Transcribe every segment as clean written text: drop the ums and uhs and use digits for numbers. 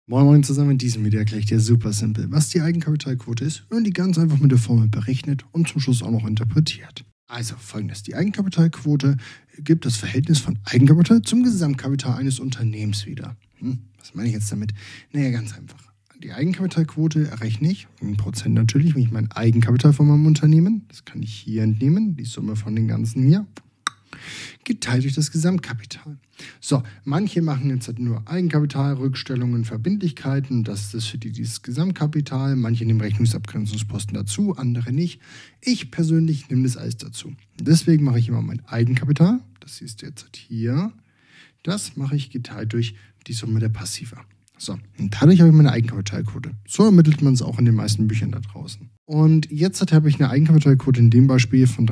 Moin Moin zusammen, in diesem Video erkläre ich dir super simpel, was die Eigenkapitalquote ist und die ganz einfach mit der Formel berechnet und zum Schluss auch noch interpretiert. Also folgendes, die Eigenkapitalquote gibt das Verhältnis von Eigenkapital zum Gesamtkapital eines Unternehmens wieder. Was meine ich jetzt damit? Naja, ganz einfach. Die Eigenkapitalquote errechne ich, in Prozent natürlich, wenn ich mein Eigenkapital von meinem Unternehmen, das kann ich hier entnehmen, die Summe von den ganzen hier, geteilt durch das Gesamtkapital. So, manche machen jetzt halt nur Eigenkapital, Rückstellungen, Verbindlichkeiten, das ist für die dieses Gesamtkapital. Manche nehmen Rechnungsabgrenzungsposten dazu, andere nicht. Ich persönlich nehme das alles dazu. Deswegen mache ich immer mein Eigenkapital, das siehst du jetzt halt hier, das mache ich geteilt durch die Summe der Passiva. So, und dadurch habe ich meine Eigenkapitalquote. So ermittelt man es auch in den meisten Büchern da draußen. Und jetzt habe ich eine Eigenkapitalquote in dem Beispiel von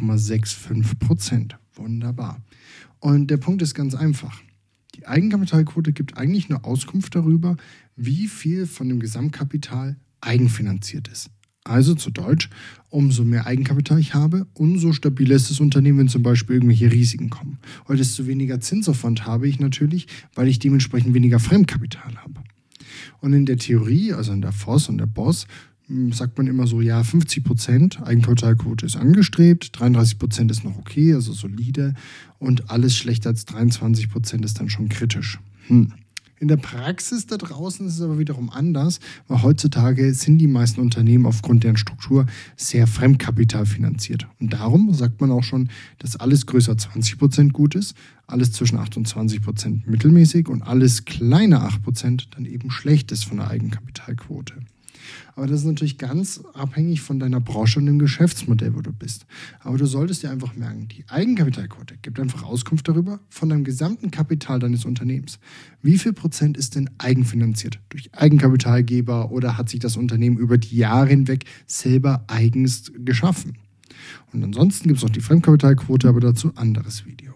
30,65%. Wunderbar. Und der Punkt ist ganz einfach. Die Eigenkapitalquote gibt eigentlich nur Auskunft darüber, wie viel von dem Gesamtkapital eigenfinanziert ist. Also zu Deutsch, umso mehr Eigenkapital ich habe, umso stabiler ist das Unternehmen, wenn zum Beispiel irgendwelche Risiken kommen. Und desto weniger Zinsaufwand habe ich natürlich, weil ich dementsprechend weniger Fremdkapital habe. Und in der Theorie, also in der FOS und der BOS, sagt man immer so, ja, 50% Eigenkapitalquote ist angestrebt, 33% ist noch okay, also solide, und alles schlechter als 23% ist dann schon kritisch. In der Praxis da draußen ist es aber wiederum anders, weil heutzutage sind die meisten Unternehmen aufgrund deren Struktur sehr fremdkapitalfinanziert. Und darum sagt man auch schon, dass alles größer 20% gut ist, alles zwischen 8 und 20% mittelmäßig und alles kleiner 8% dann eben schlecht ist von der Eigenkapitalquote. Aber das ist natürlich ganz abhängig von deiner Branche und dem Geschäftsmodell, wo du bist. Aber du solltest dir einfach merken, die Eigenkapitalquote gibt einfach Auskunft darüber von deinem gesamten Kapital deines Unternehmens. Wie viel Prozent ist denn eigenfinanziert? Durch Eigenkapitalgeber oder hat sich das Unternehmen über die Jahre hinweg selber eigens geschaffen? Und ansonsten gibt es noch die Fremdkapitalquote, aber dazu anderes Video.